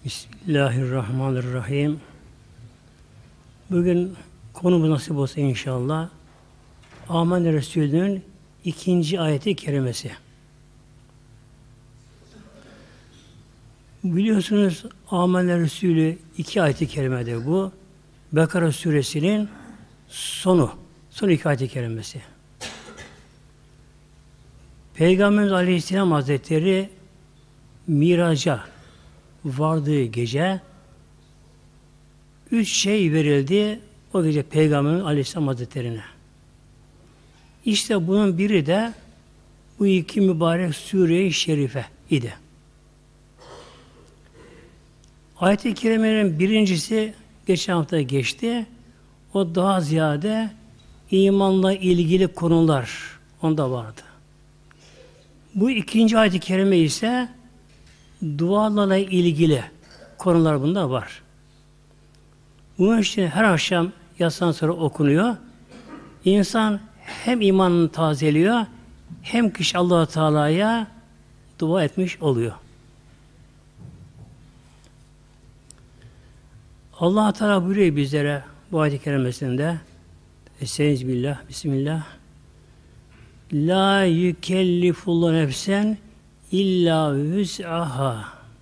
Bismillahirrahmanirrahim. Bugün konumuz nasip olsa inşallah Âmen-i Resulü'nün 2. ayeti kerimesi. Biliyorsunuz Âmen-i Resulü 2 ayeti kerimedir bu. Bekara suresinin son 2 ayeti kerimesi. Peygamberimiz Aleyhisselam Hazretleri Miraç'a vardığı gece 3 şey verildi o gece Peygamberimiz Aleyhisselam Hazretleri'ne. İşte bunun biri de bu 2 mübarek sure-i şerife idi. Ayet-i kerimelerin birincisi geçen hafta geçti. O daha ziyade imanla ilgili konular onda vardı. Bu 2. ayet-i kerime ise dualarla ilgili konular bunda var. Bunun için her akşam yatsıdan sonra okunuyor. İnsan hem imanını tazeliyor, hem kişi Allah-u Teala'ya dua etmiş oluyor. Allah-u Teala buyuruyor bizlere bu ayet-i kerimesinde Estaizu billah, bismillah. La yükellifullahu nefsen illa vüs'aha.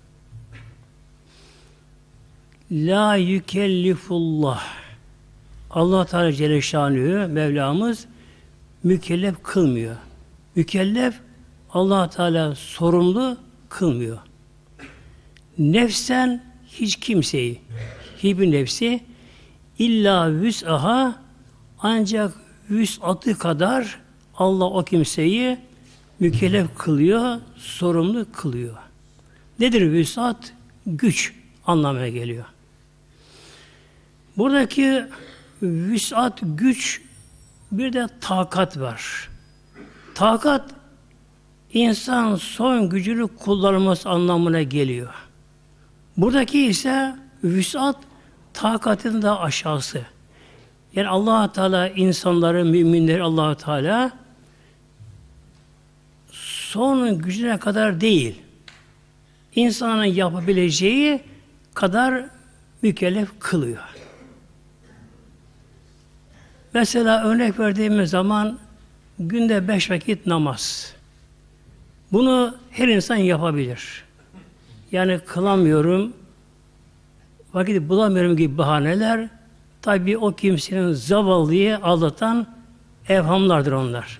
La yükellifullah. Allah Teala Celle Şanühü Mevlamız mükellef kılmıyor. Mükellef Allah Teala sorumlu kılmıyor. Nefsen hiç kimseyi, hiçbir nefsi illa vüs'aha ancak vüs'atı kadar Allah o kimseyi mükellef kılıyor, sorumlu kılıyor. Nedir vüs'at? Güç anlamına geliyor. Buradaki vüs'at, güç, bir de takat var. Takat, insan son gücünü kullanması anlamına geliyor. Buradaki ise vüs'at, takatın da aşağısı. Yani Allah-u Teala insanları, müminleri Allah-u Teala son gücüne kadar değil, insanın yapabileceği kadar mükellef kılıyor. Mesela örnek verdiğimiz zaman günde 5 vakit namaz. Bunu her insan yapabilir. Yani kılamıyorum, vakit bulamıyorum gibi bahaneler, tabii o kimsenin zavallıyı aldatan evhamlardır onlar.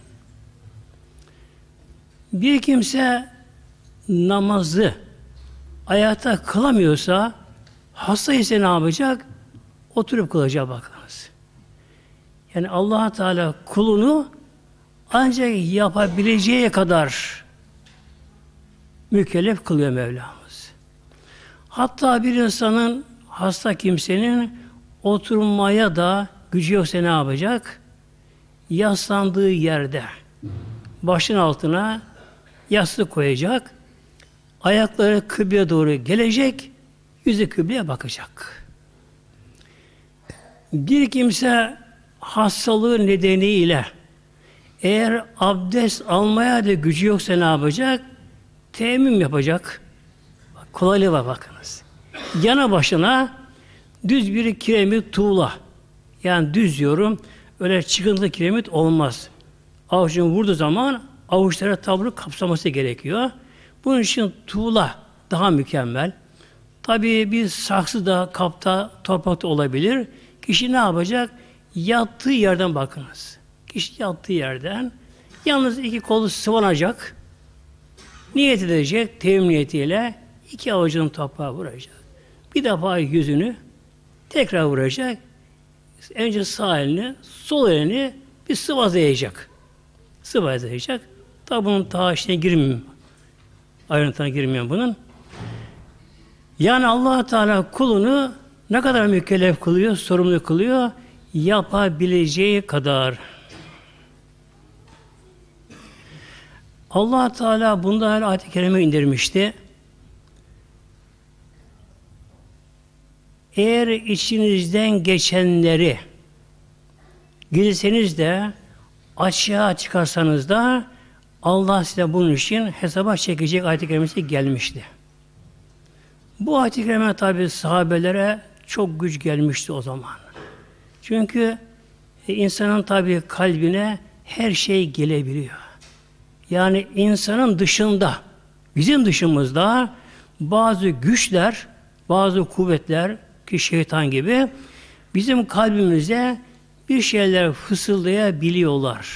Bir kimse namazı ayakta kılamıyorsa, hasta ise ne yapacak? Oturup kılacak bakınız. Yani Allah Teala kulunu ancak yapabileceği kadar mükellef kılıyor Mevlamız. Hatta bir insanın, hasta kimsenin oturmaya da gücü yoksa ne yapacak? Yaslandığı yerde başın altına yastık koyacak, ayakları kıbleye doğru gelecek, yüzü kıbleye bakacak. Bir kimse hastalığı nedeniyle eğer abdest almaya da gücü yoksa ne yapacak? Teyemmüm yapacak. Kolaylığı var bakınız. Yana başına düz bir kiremit tuğla. Yani düz diyorum, öyle çıkıntılı kiremit olmaz. Avucunu vurduğu zaman avuçlara tavrı kapsaması gerekiyor. Bunun için tuğla daha mükemmel. Tabii bir saksı da, kapta, toprakta olabilir. Kişi ne yapacak? Yattığı yerden bakınız. Kişi yattığı yerden yalnız 2 kolu sıvanacak. Niyet edecek, teyemmüm niyetiyle 2 avucunun toprağa vuracak. Bir defa yüzünü tekrar vuracak. Önce sağ elini, sol elini bir sıvazlayacak. Sıvazlayacak. Tabi bunun ta işine girmeyeyim. Ayrıntına girmeyeyim bunun. Yani Allah Teala kulunu ne kadar mükellef kılıyor, sorumlu kılıyor, yapabileceği kadar. Allah Teala bundan ayet-i kerime indirmişti. Eğer içinizden geçenleri girseniz de açığa çıkarsanız da Allah size bunun için hesaba çekecek ayet-i kerimesi gelmişti. Bu ayet-i kerime tabi sahabelere çok güç gelmişti o zaman. Çünkü insanın tabi kalbine her şey gelebiliyor. Yani insanın dışında, bizim dışımızda bazı güçler, bazı kuvvetler ki şeytan gibi bizim kalbimize bir şeyler fısıldayabiliyorlar.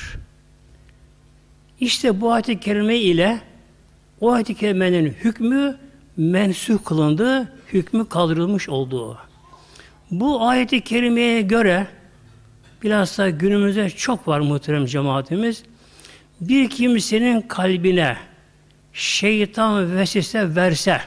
İşte bu ayet-i kerime ile o ayet-i kerimenin hükmü mensuh kılındı, hükmü kaldırılmış olduğu. Bu ayet-i kerimeye göre bilhassa günümüzde çok var muhterem cemaatimiz. Bir kimsenin kalbine şeytan vesvese verse,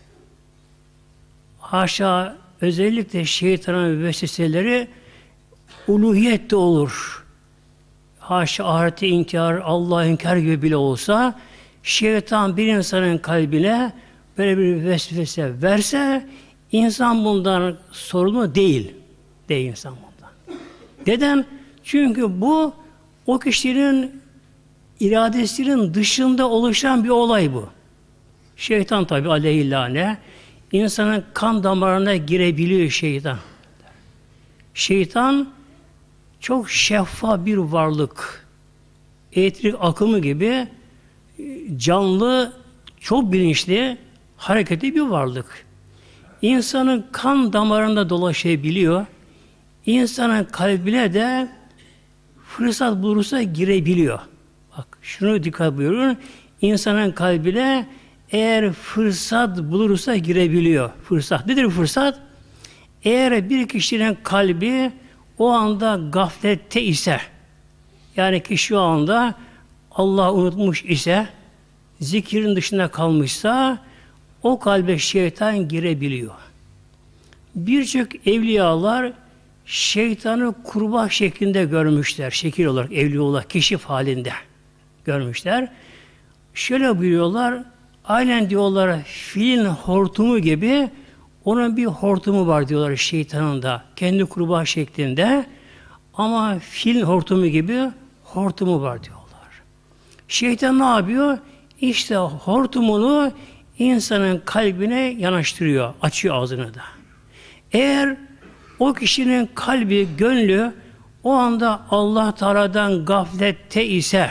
haşa özellikle şeytanın vesveseleri uluhiyet de olur. Haşa ahireti inkar, Allah'ı inkar gibi bile olsa, şeytan bir insanın kalbine böyle bir vesvese verse, insan bundan sorumlu değil. Değil insan bundan. Neden? Çünkü bu o kişinin iradesinin dışında oluşan bir olay bu. Şeytan tabi aleyhillâne insanın kan damarına girebiliyor şeytan. Şeytan çok şeffaf bir varlık. Elektrik akımı gibi canlı, çok bilinçli, hareketli bir varlık. İnsanın kan damarında dolaşabiliyor. İnsanın kalbine de fırsat bulursa girebiliyor. Bak şunu dikkat buyurun. İnsanın kalbine eğer fırsat bulursa girebiliyor. Fırsat. Nedir fırsat? Eğer bir kişinin kalbi o anda gaflette ise, yani kişi o anda Allah'ı unutmuş ise, zikirin dışında kalmışsa, o kalbe şeytan girebiliyor. Birçok evliyalar şeytanı kurbağa şeklinde görmüşler. Şekil olarak, evliya olarak, keşif halinde görmüşler. Şöyle buyuruyorlar, aynen diyorlar filin hortumu gibi onun bir hortumu var diyorlar şeytanın da. Kendi kurbağa şeklinde ama fil hortumu gibi hortumu var diyorlar. Şeytan ne yapıyor? İşte hortumunu insanın kalbine yanaştırıyor. Açıyor ağzını da. Eğer o kişinin kalbi, gönlü o anda Allah Teala'dan gaflette ise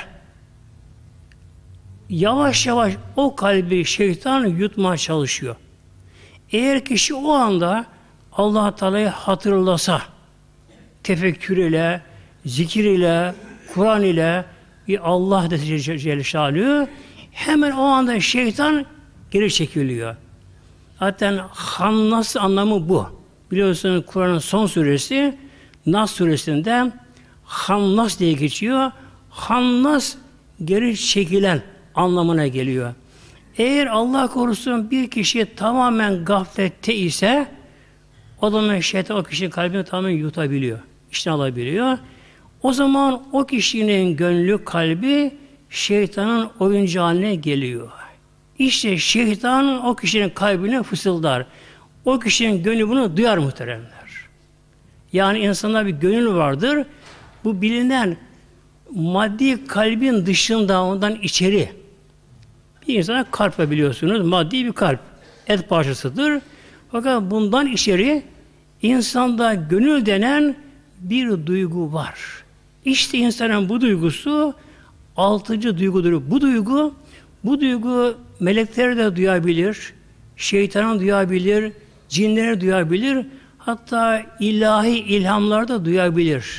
yavaş yavaş o kalbi şeytan yutmaya çalışıyor. Eğer kişi o anda Allah Teala'yı hatırlasa, tefekkür ile, zikir ile, Kur'an ile Allah Celle Şanlığı hemen o anda şeytan geri çekiliyor. Zaten Hannas anlamı bu. Biliyorsunuz Kur'an'ın son suresi Nas suresinde Hannas diye geçiyor. Hannas geri çekilen anlamına geliyor. Eğer Allah korusun bir kişi tamamen gaflette ise o zaman şeytan o kişinin kalbini tamamen yutabiliyor. İçine alabiliyor. O zaman o kişinin gönlü, kalbi şeytanın oyuncağına geliyor. İşte şeytan o kişinin kalbine fısıldar. O kişinin gönlü bunu duyar muhteremler. Yani insanda bir gönül vardır. Bu bilinen maddi kalbin dışında ondan içeri. Bir insana kalp var biliyorsunuz. Maddi bir kalp. Et parçasıdır. Fakat bundan içeri insanda gönül denen bir duygu var. İşte insanın bu duygusu altıncı duygudur. Bu duygu melekleri de duyabilir, şeytanı duyabilir, cinleri duyabilir, hatta ilahi ilhamlar da duyabilir.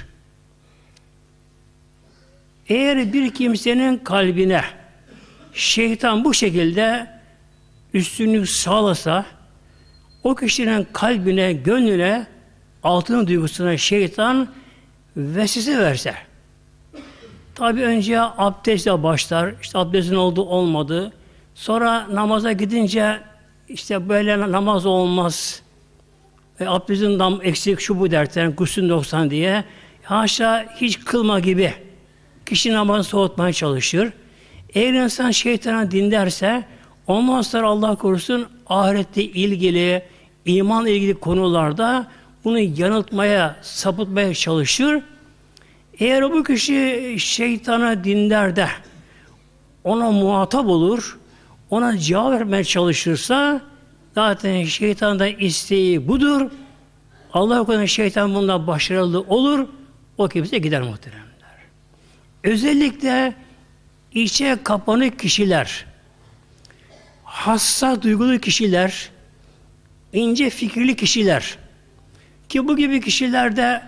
Eğer bir kimsenin kalbine şeytan bu şekilde üstünlük sağlasa, o kişinin kalbine, gönlüne, altın duygusuna şeytan vesvese verse, tabi önce abdestle başlar, işte abdestin oldu olmadı, sonra namaza gidince işte böyle namaz olmaz, abdestin eksik şu bu derken, gusül 90 diye, haşa hiç kılma gibi kişi namazı soğutmaya çalışır. Eğer insan şeytana dinlerse, ondan sonra Allah korusun ahirette ilgili, imanla ilgili konularda bunu yanıltmaya, sapıtmaya çalışır. Eğer bu kişi şeytana dinler de ona muhatap olur, ona cevap vermeye çalışırsa Zaten şeytanın da isteği budur. Allah korusun şeytan bunda başarılı olur. O kimse gider muhteremler. Özellikle içe kapanık kişiler, hassas duygulu kişiler, ince fikirli kişiler ki bu gibi kişilerde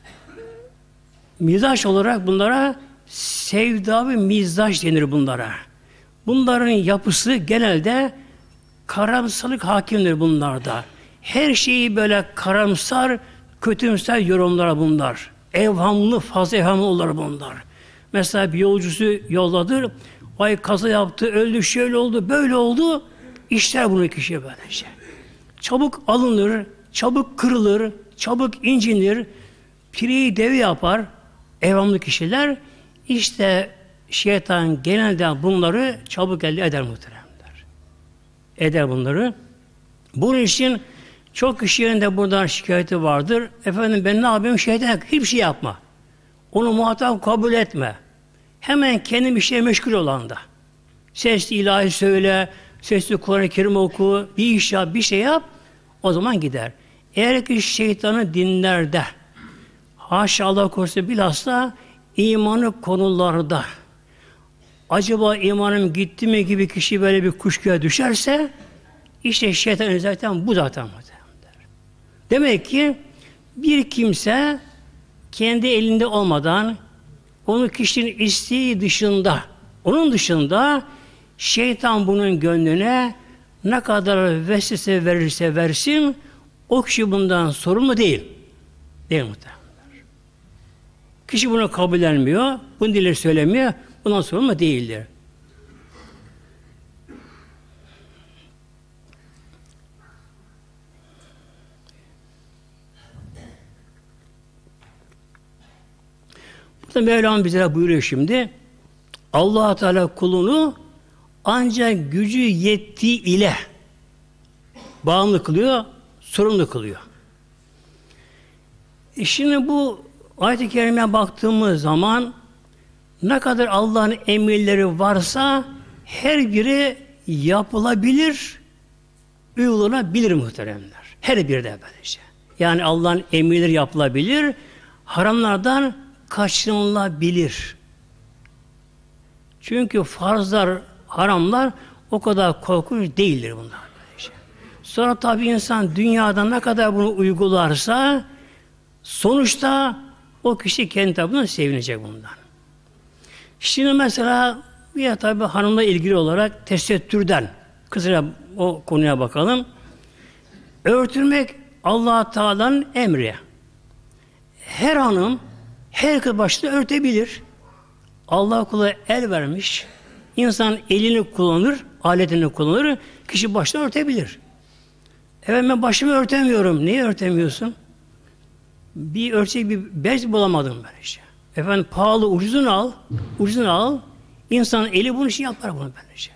mizaç olarak bunlara sevdavi mizaç denir bunlara. Bunların yapısı genelde karamsarlık hakimdir bunlarda. Her şeyi böyle karamsar, kötümser yorumlar bunlar. Evhamlı, fazla evhamlı olur bunlar. Mesela bir yolcusu yolladır, vay kaza yaptı, öldü, şöyle oldu, böyle oldu. İşler bunu kişiye böylece. Çabuk alınır, çabuk kırılır, çabuk incinir, pireyi devi yapar evhamlı kişiler. İşte şeytan genelde bunları çabuk elde eder muhteremler. Eder bunları. Bunun için çok kişilerin de buradan şikayeti vardır. Efendim ben ne yapayım? Şeytan hiçbir şey yapma. Onu muhatap kabul etme. Hemen kendi bir şeye meşgul olan da. Sesli ilahi söyle, sesli Kur'an-ı Kerim oku, bir iş yap, bir şey yap, o zaman gider. Eğer ki şeytanı dinler de, haşa Allah korusun bilhassa imanı konularda, acaba imanım gitti mi gibi kişi böyle bir kuşkuya düşerse, işte şeytan zaten bu zaten. Demek ki bir kimse kendi elinde olmadan, onu kişinin isteği dışında, onun dışında şeytan bunun gönlüne ne kadar vesvese verirse versin, o kişi bundan sorumlu değil. Değil muhtemelen. Kişi bunu kabullenmiyor, bunu dile söylemiyor, bundan sorumlu değildir. Burada Mevlam bize buyuruyor şimdi, Allah Teala kulunu ancak gücü yettiği ile bağımlı kılıyor, sorumlu kılıyor. Şimdi bu ayet-i kerimeye baktığımız zaman ne kadar Allah'ın emirleri varsa her biri yapılabilir, uygulanabilir muhteremler. Her biri de böylece. Yani Allah'ın emirleri yapılabilir, haramlardan kaçınılabilir. Çünkü farzlar, haramlar o kadar korkunç değildir bunlar. Böylece. Sonra tabii insan dünyada ne kadar bunu uygularsa sonuçta o kişi kendi tarafından sevinecek bundan. Şimdi mesela bir tabii hanımla ilgili olarak tesettürden kısaca o konuya bakalım. Örtülmek Allah Teala'nın emri. Her hanım her kız başta örtebilir. Allah kula el vermiş. İnsan elini kullanır, aletini kullanır, kişi başta örtebilir. Evet ben başımı örtemiyorum. Niye örtemiyorsun? Bir örtecek bir bez bulamadım ben işte. Efendim pahalı ucuzunu al. İnsanın eli bunun için yapar bunu böylece.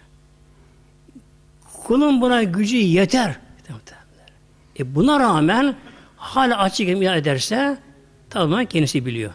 Kulun buna gücü yeter. Buna rağmen hala açık emin ederse tamamen kendisi biliyor.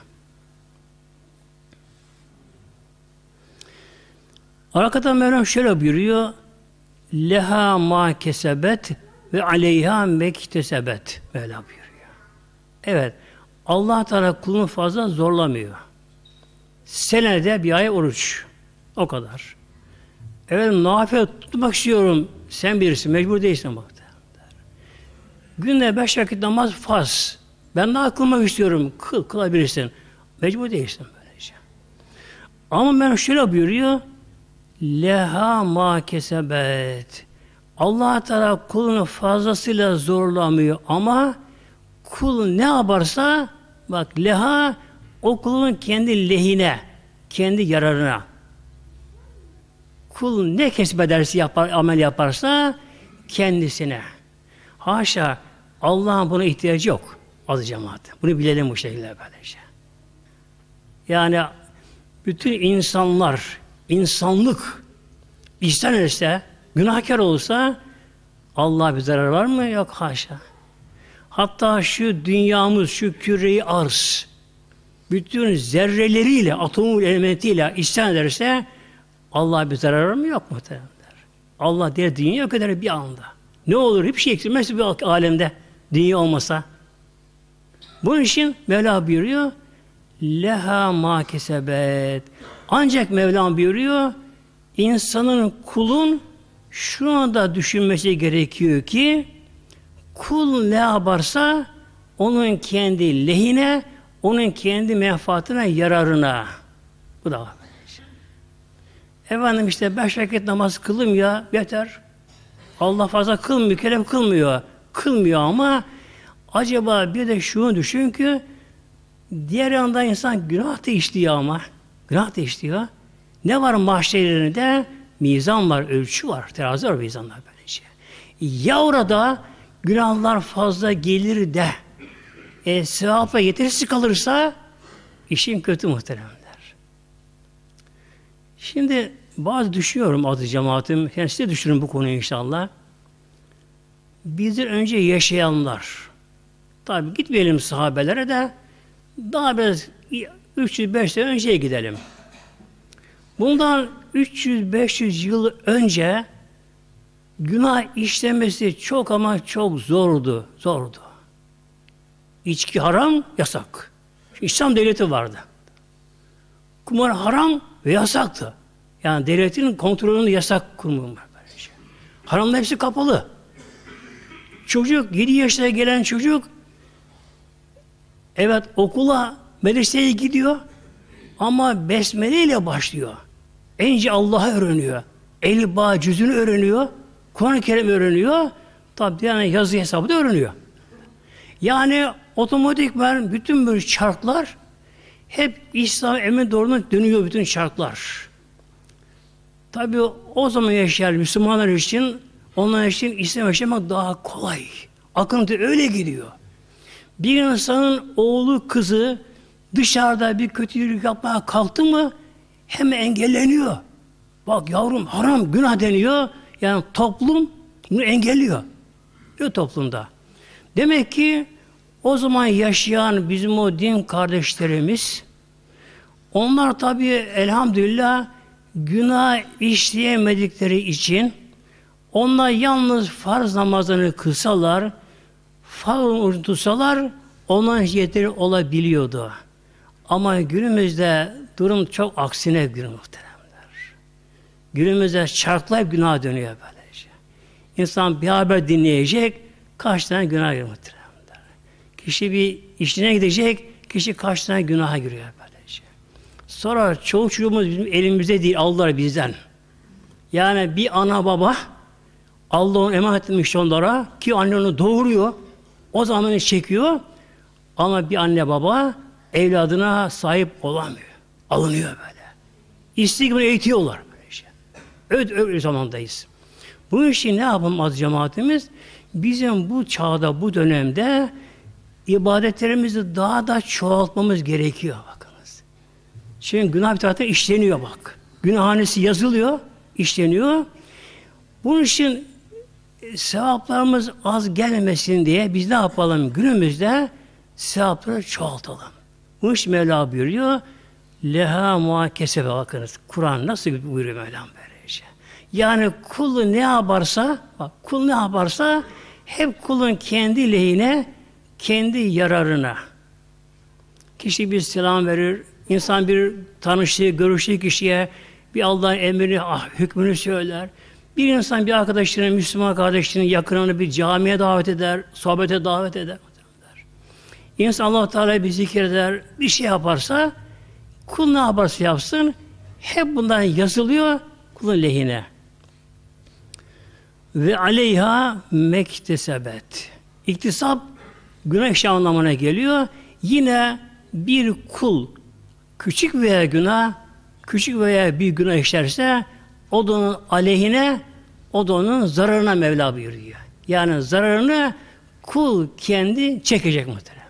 Arkada Mevlam şöyle buyuruyor. Leha ma kesebet ve aleyha mektesebet. Böyle buyuruyor. Evet. Allah Teala kulunu fazla zorlamıyor. Senede bir ay oruç. O kadar. Evet, nafile tutmak istiyorum. Sen bilirsin, mecbur değilsin bak. Günde 5 vakit namaz farz. Ben daha kılmak istiyorum. Kılabilirsin. Mecbur değilsin böylece. Ama ben şöyle buyuruyor. Leha ma kesebet. Allah Teala kulunu fazlasıyla zorlamıyor ama kul ne yaparsa bak leha o kulun kendi lehine, kendi yararına. Kul ne kesbederse yapar, amel yaparsa kendisine. Haşa Allah'ın buna ihtiyacı yok. Adı cemaat. Bunu bilelim bu şekilde böylece. Yani bütün insanlar, insanlık ihsan etse, günahkar olsa Allah'a bir zarar var mı? Yok haşa. Hatta şu dünyamız, şu küre-i arz, bütün zerreleriyle, atomu elementiyle ihsan ederse Allah'a bir zarar var mı? Yok muhtemelen. Allah diğer dünya yok eder bir anda. Ne olur? Hiçbir şey eksilmez bir alemde. Dünya olmasa. Bunun için Mevla buyuruyor. Leha ma kesebet. Ancak Mevlam buyuruyor. İnsanın, kulun şu anda düşünmesi gerekiyor ki kul ne yaparsa onun kendi lehine, onun kendi menfaatine, yararına. Bu da var. Efendim işte 5 vakit namaz kılım ya yeter. Allah fazla kılmıyor, kerem kılmıyor. Kılmıyor ama acaba bir de şunu düşün ki diğer yanda insan günah da işliyor ama. Günah da işliyor. Ne var mahşerlerinde? Mizan var, ölçü var. Terazi var, mizanlar böylece. Ya orada günahlar fazla gelir de sevapla yetersiz kalırsa işin kötü muhteremler. Şimdi bazı düşünüyorum adı cemaatim. Yani size düşünün bu konuyu inşallah. Bizden önce yaşayanlar. Tabi gitmeyelim sahabelere de daha biraz 300-500 sene önceye gidelim. Bundan 300-500 yıl önce günah işlemesi çok ama çok zordu. Zordu. İçki haram, yasak. İslam devleti vardı. Kumar haram ve yasaktı. Yani devletin kontrolünü yasak kurumu var. Haramların hepsi kapalı. Çocuk, 7 yaşına gelen çocuk evet okula, medreseye gidiyor ama besmele ile başlıyor. Önce Allah'ı öğreniyor. Elif-ba cüzünü öğreniyor. Kur'an-ı Kerim öğreniyor. Tabi yani yazı hesabı da öğreniyor. Yani otomatikman bütün bu şartlar hep İslam emri doğruna dönüyor bütün şartlar. Tabi o zaman yaşayan Müslümanlar için, onlar için İslam yaşamak daha kolay. Akıntı öyle gidiyor. Bir insanın oğlu, kızı dışarıda bir kötülük yapmaya kalktı mı hemen engelleniyor. Bak yavrum haram, günah deniyor. Yani toplum bunu engelliyor. Diyor toplumda. Demek ki o zaman yaşayan bizim o din kardeşlerimiz onlar tabii elhamdülillah günah işleyemedikleri için onlar yalnız farz namazını kılsalar, farz tutsalar onların yeteri olabiliyordu. Ama günümüzde durum çok aksine günü muhteremler. Günümüzde şartlar günah dönüyor böylece. İnsan bir haber dinleyecek, kaç tane günah giriyor muhteremler. Kişi bir işine gidecek, kişi kaç tane günaha giriyor böylece. Sonra çoğu çocuğumuz bizim elimizde değil, aldılar bizden. Yani bir ana baba Allah onu emanet etmiş onlara ki anne onu doğuruyor. O zaman çekiyor. Ama bir anne baba evladına sahip olamıyor. Alınıyor böyle. İstikbal eğitiyorlar böylece. Öyle zamandayız. Bu işi ne yapalım az cemaatimiz? Bizim bu çağda, bu dönemde ibadetlerimizi daha da çoğaltmamız gerekiyor bakınız. Çünkü günah bir taraftan işleniyor bak. Günahhanesi yazılıyor, işleniyor. Bunun için sevaplarımız az gelmesin diye biz ne yapalım? Günümüzde sevapları çoğaltalım. Bu iş Mevla buyuruyor. Leha muhakesebe bakınız. Kur'an nasıl buyuruyor Mevlam böylece. Yani kul ne yaparsa, bak kul ne yaparsa hep kulun kendi lehine, kendi yararına. Kişi bir selam verir, insan bir tanıştığı, görüştüğü kişiye bir Allah'ın emrini, hükmünü söyler. Bir insan bir arkadaşını, Müslüman kardeşinin yakınını bir camiye davet eder, sohbete davet eder. İnsan Allah Teala bir zikreder, bir şey yaparsa, kul ne yaparsa yapsın, hep bundan yazılıyor kulun lehine. Ve aleyha mektesebet. İktisap günah işi anlamına geliyor. Yine bir kul küçük veya günah, küçük veya bir günah işlerse o da onun aleyhine, o da onun zararına Mevla buyuruyor. Yani zararını kul kendi çekecek muhteremler.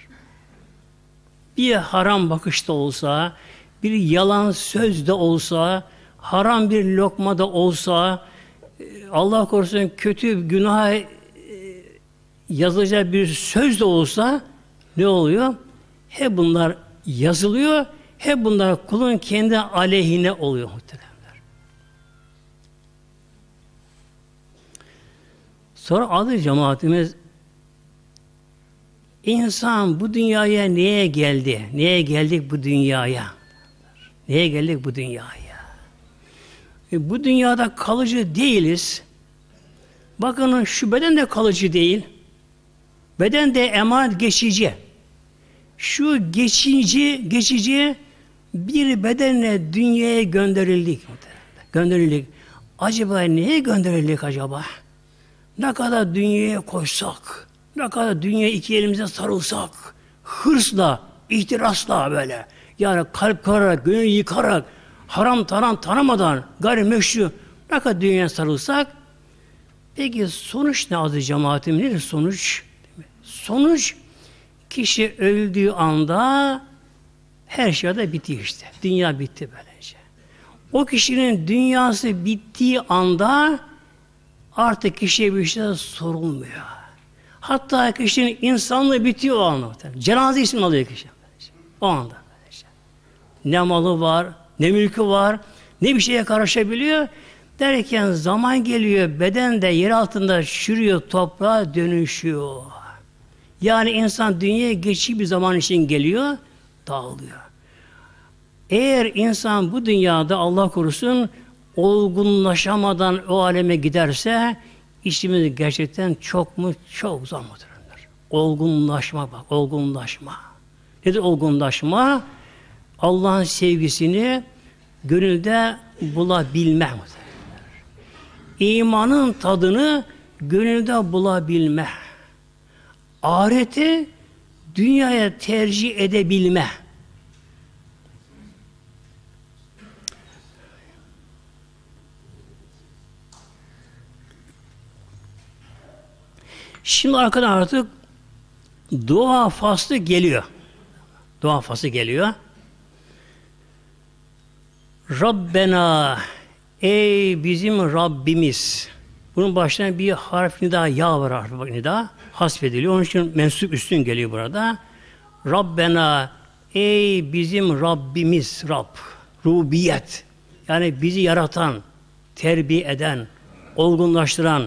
Bir haram bakışta olsa, bir yalan sözde olsa, haram bir lokmada olsa, Allah korusun kötü günah yazılacak bir söz de olsa ne oluyor? Hep bunlar yazılıyor, hep bunlar kulun kendi aleyhine oluyor muhteremler. Sonra adı cemaatimiz, insan bu dünyaya niye geldi? Niye geldik bu dünyaya? Niye geldik bu dünyaya? Bu dünyada kalıcı değiliz. Bakın şu beden de kalıcı değil. Beden de emanet, geçici. Şu geçici bir bedenle dünyaya gönderildik. Gönderildik. Acaba niye gönderildik acaba? Ne kadar dünyaya koşsak, ne kadar dünyaya iki elimize sarılsak, hırsla, ihtirasla böyle, yani kalp kırarak, gönül yıkarak, haram taram tanımadan, gayrimeşru, ne kadar dünyaya sarılsak, peki sonuç ne adı cemaatim? Nedir sonuç? Sonuç, kişi öldüğü anda her şey de bitiyor işte. Dünya bitti böylece. O kişinin dünyası bittiği anda artık kişiye bir şey sorulmuyor. Hatta kişinin insanlığı bitiyor o anda. Cenaze ismini alıyor kişi. O anda. Ne malı var, ne mülkü var, ne bir şeye karışabiliyor. Derken zaman geliyor, beden de yer altında çürüyor, toprağa dönüşüyor. Yani insan dünyaya geçici bir zaman için geliyor, dağılıyor. Eğer insan bu dünyada Allah korusun olgunlaşamadan o aleme giderse işimiz gerçekten çok mu? Çok zor mudur? Olgunlaşma bak, olgunlaşma. Nedir olgunlaşma? Allah'ın sevgisini gönülde bulabilme. İmanın tadını gönülde bulabilme. Ahireti dünyaya tercih edebilme. Şimdi arkadan artık dua faslı geliyor. Dua faslı geliyor. Rabbena, ey bizim Rabbimiz. Bunun başına bir harf nida, ya var harfi nida, hasfediliyor. Onun için mensup üstün geliyor burada. Rabbena, ey bizim Rabbimiz, Rab, rububiyet. Yani bizi yaratan, terbiye eden, olgunlaştıran.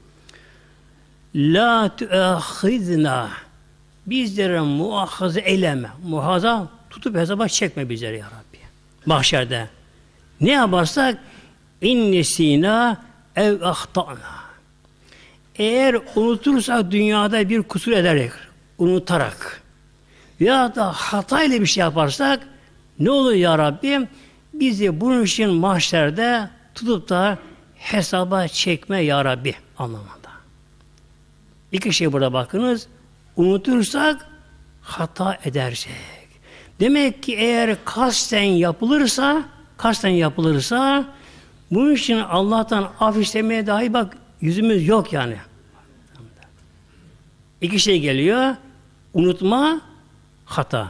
La tuâhizna, bizlere muahaze eyleme. Muhaza tutup hesaba çekme bizleri ya Rabbi. Mahşerde. Ne yaparsak innesina ev ahtana. Eğer unutursak dünyada bir kusur ederek, unutarak ya da hatayla bir şey yaparsak ne olur ya Rabbi? Bizi bunun için mahşerde tutup da hesaba çekme ya Rabbi anlamında. İki şey burada bakınız. Unutursak hata edersek. Demek ki eğer kasten yapılırsa bunun için Allah'tan af istemeye dahi bak yüzümüz yok yani. İki şey geliyor. Unutma, hata.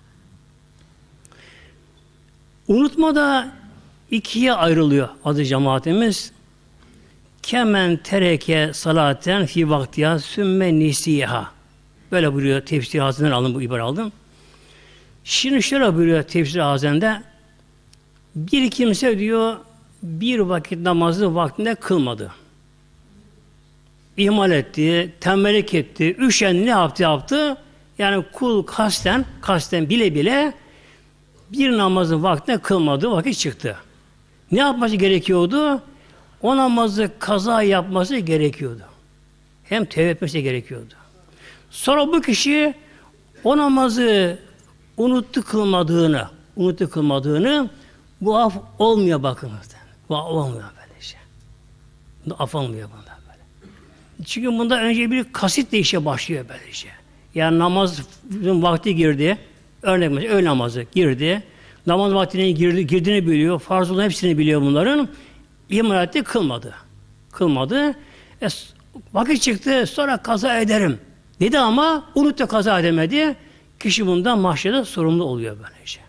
Unutma da ikiye ayrılıyor adı cemaatimiz. Kemen tereke salaten fi vaktiha sümme nisiha. Böyle buyuruyor tefsir hazından alın bu ibare aldım. Şimdi şöyle buyuruyor tefsir hazende. Bir kimse diyor bir vakit namazı vaktinde kılmadı. İhmal etti, tembellik etti, üşendi, ne yaptı? Yani kul kasten bile bir namazı vaktinde kılmadı, vakit çıktı. Ne yapması gerekiyordu? O namazı kaza yapması gerekiyordu. Hem tevbe etmesi gerekiyordu. Sonra bu kişi o namazı unuttu kılmadığını bu af olmuyor bakınız. Bu af olmuyor böylece. Bu af olmuyor bunda böyle. Çünkü bunda önce bir kasitle işe başlıyor böylece. Yani namazın vakti girdi. Örnek mesela öğle namazı girdi. Namaz vaktine girdiğini biliyor. Farz olan hepsini biliyor bunların. İman etti, kılmadı. Vakit çıktı, sonra kaza ederim dedi ama unuttu, kaza edemedi. Kişi bundan mahşerde sorumlu oluyor böylece.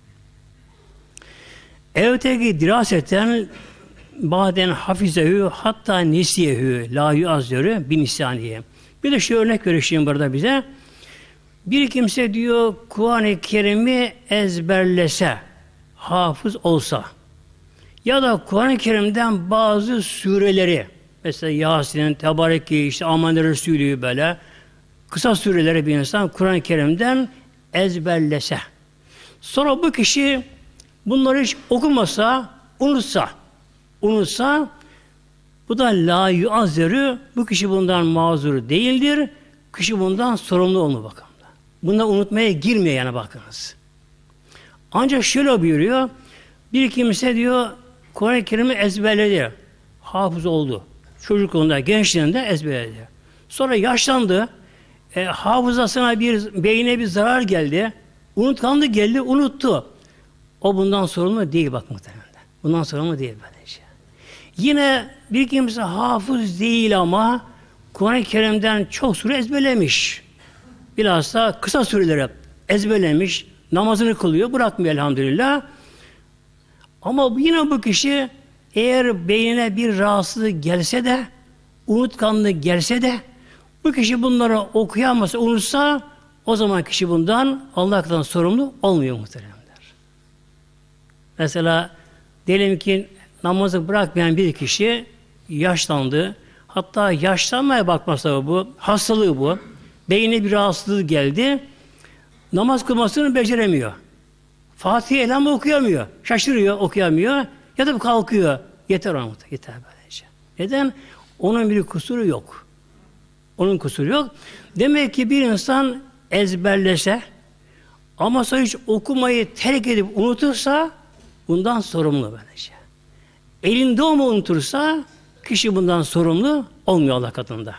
Evteki diraseten baden hafizehü hatta nisiyehü la yuazzörü bin isyaniye. Bir de şu örnek verişim burada bize. Bir kimse diyor Kur'an-ı Kerim'i ezberlese, hafız olsa ya da Kur'an-ı Kerim'den bazı sureleri Mesela Yasin'in, Tebareki, işte Aman-ı Resulü böyle kısa süreleri bir insan Kur'an-ı Kerim'den ezberlese. Sonra bu kişi bunları hiç okumasa, unutsa bu da la yuazzeru, bu kişi bundan mazur değildir. Kişi bundan sorumlu olma bakın. Bundan unutmaya girmiyor yani bakınız. Ancak şöyle buyuruyor, bir kimse diyor Kur'an-ı Kerim'i ezberledi, hafız oldu. Çocukluğunda, gençliğinde ezberledi. Sonra yaşlandı, hafızasına beynine bir zarar geldi, unutkanlık geldi, unuttu. O bundan sorumlu değil bak muhtemelen. Bundan sorumlu değil böylece. Yine bir kimse hafız değil ama Kur'an-ı Kerim'den çok sure ezberlemiş. Bilhassa kısa sureleri ezberlemiş, namazını kılıyor, bırakmıyor elhamdülillah. Ama yine bu kişi eğer beynine bir rahatsızlık gelse de, unutkanlık gelse de, bu kişi bunları okuyamasa, unutsa, o zaman kişi bundan Allah'tan sorumlu olmuyor muhteremler. Mesela diyelim ki namazı bırakmayan bir kişi yaşlandı, hatta yaşlanmaya bakmasa bu, hastalığı bu, beynine bir rahatsızlık geldi, namaz kılmasını beceremiyor. Fatiha elhamı okuyamıyor, şaşırıyor, okuyamıyor, ya da kalkıyor. Yeter ona, yeter böylece. Neden? Onun bir kusuru yok. Onun kusuru yok. Demek ki bir insan ezberlese ama sonra hiç okumayı terk edip unutursa bundan sorumlu böylece. Elinde o mu unutursa kişi bundan sorumlu olmuyor Allah katında.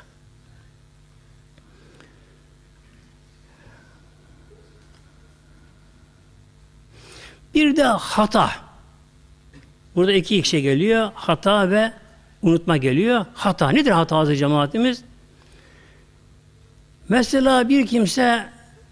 Bir de hata. Burada iki şey geliyor. Hata ve unutma geliyor. Hata. Nedir hata azı cemaatimiz? Mesela bir kimse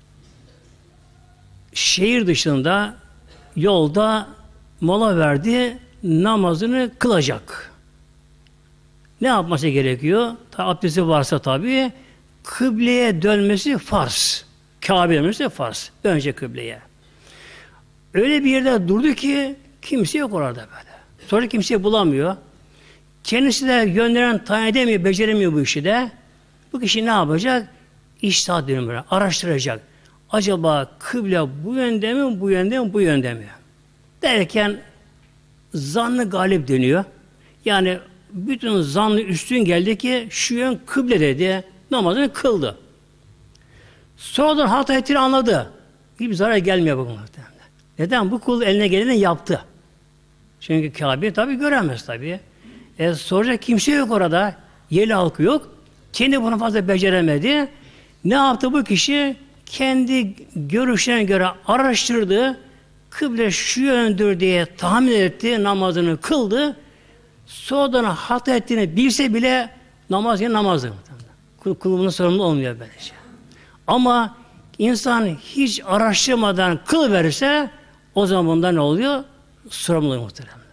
şehir dışında yolda mola verdi, namazını kılacak. Ne yapması gerekiyor? Abdesti varsa tabii kıbleye dönmesi farz. Kabe'ye dönmesi farz. Önce kıbleye. Öyle bir yerde durdu ki kimse yok orada böyle. Sonra kimseyi bulamıyor. Kendisi de gönderen tayin edemiyor, beceremiyor bu işi de. Bu kişi ne yapacak? İçtihat dönüyor, araştıracak. Acaba kıble bu yönde mi, bu yönde mi, bu yönde mi? Derken zannı galip dönüyor. Yani bütün zannı üstün geldi ki şu yön kıble dedi. Namazını kıldı. Sonradan hata ettiğini anladı. Hiçbir zarar gelmiyor bu konuda. Neden? Bu kul eline geleni yaptı. Çünkü Kabe tabi göremez tabi. Soracak kimse yok orada. Yeli halkı yok. Kendi bunu fazla beceremedi. Ne yaptı bu kişi? Kendi görüşlerine göre araştırdı. Kıble şu yöndür diye tahmin etti. Namazını kıldı. Sonradan hata ettiğini bilse bile namaz yine namazdır. Kulunun sorumlu olmuyor böylece. Ama insan hiç araştırmadan kılıverirse o zaman bunda ne oluyor? Sorumlu muhteremler.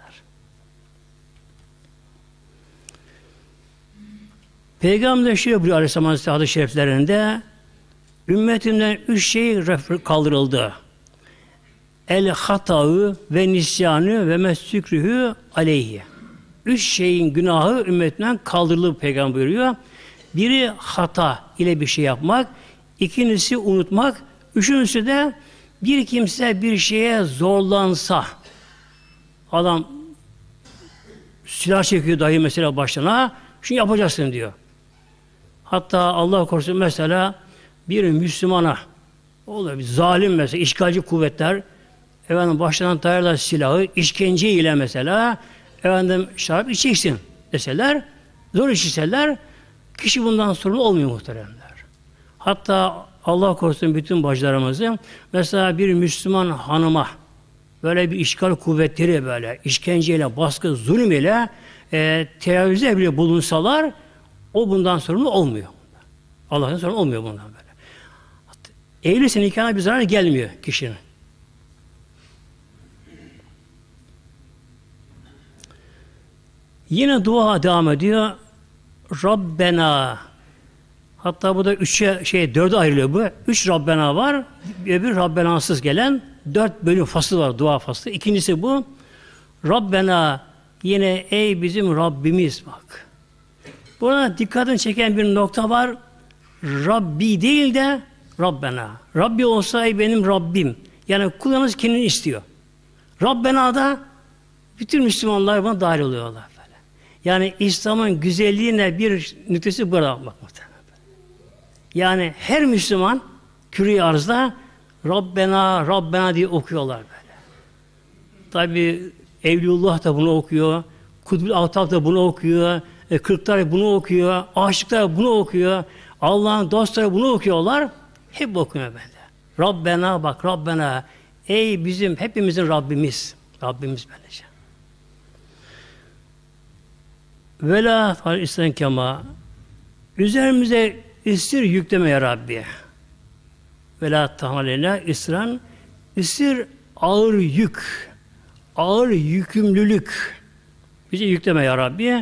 Peygamber şöyle buyuruyor Aleyhisselam Hazretleri hadis-i şeriflerinde, ümmetimden 3 şey kaldırıldı. El hata'ı ve nisyanı ve mesükrühü aleyhi. 3 şeyin günahı ümmetimden kaldırıldı Peygamber buyuruyor. Biri hata ile bir şey yapmak, ikincisi unutmak, üçüncüsü de bir kimse bir şeye zorlansa, adam silah çekiyor dahi mesela başına, şunu yapacaksın diyor. Hatta Allah korusun mesela bir Müslümana, o da bir zalim mesela, işgalci kuvvetler, efendim başlarından tayarlar silahı, işkence ile mesela, efendim şarap içeceksin deseler, zor içseler, kişi bundan sorumlu olmuyor muhteremler. Hatta Allah korusun bütün bacılarımızı, mesela bir Müslüman hanıma böyle bir işgal kuvvetleri böyle işkenceyle, baskı, zulüm ile tecavüze bile bulunsalar o bundan sorumlu olmuyor. Allah'tan sorumlu olmuyor bundan böyle. Evlisin nikahına bir zarar gelmiyor kişinin. Yine dua devam ediyor. Rabbena. Hatta bu da 4'e ayrılıyor bu. 3 Rabbena var. Bir Rabbenasız gelen 4 bölüm faslı var. Dua faslı. İkincisi bu. Rabbena, yine ey bizim Rabbimiz bak. Burada dikkatini çeken bir nokta var. Rabbi değil de Rabbena. Rabbi olsa ey benim Rabbim. Yani kullarınız kendini istiyor. Rabbena da bütün Müslümanlar buna dahil oluyorlar. Böyle. Yani İslam'ın güzelliğine bir nüktesi burada bakmakta. Yani her Müslüman küre-i arzda Rabbena, Rabbena diye okuyorlar böyle. Tabi Evliullah da bunu okuyor, Kutbul Ahtaf da bunu okuyor, Kırklar bunu okuyor, aşıklar bunu okuyor, Allah'ın dostları bunu okuyorlar, hep okuyor böyle. Rabbena bak, Rabbena, ey bizim hepimizin Rabbimiz, Rabbimiz böylece. Vela İslam kema, üzerimize istir yükleme ya Rabbi. Vela tahalena isran, istir ağır yük, ağır yükümlülük. Bize yükleme ya Rabbi.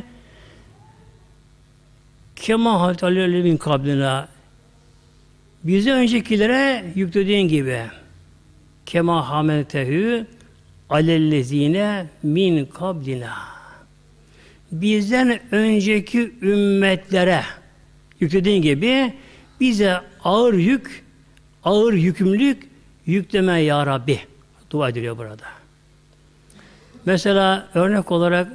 Kema haltalele min kablina. Bize öncekilere yüklediğin gibi. Kema hameltehü alellezine min kablina. Bizden önceki ümmetlere yüklediğin gibi bize ağır yük, ağır yükümlülük yükleme ya Rabbi. Dua ediliyor burada. Mesela örnek olarak